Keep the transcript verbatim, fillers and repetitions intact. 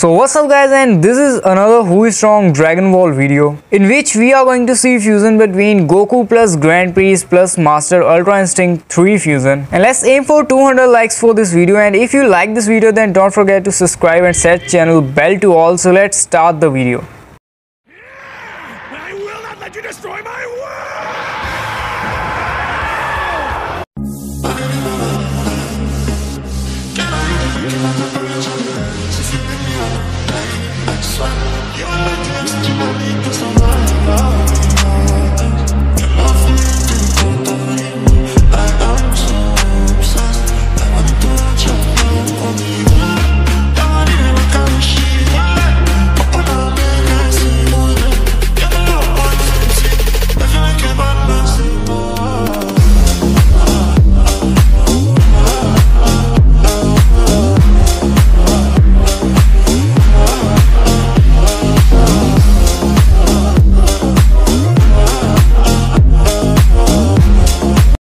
So what's up guys, and this is another Who is Strong Dragon Ball video in which we are going to see fusion between Goku plus Grand Priest plus Master Ultra Instinct three fusion. And let's aim for two hundred likes for this video, and if you like this video then don't forget to subscribe and set channel bell to all. So let's start the video. I will not let you destroy my world! You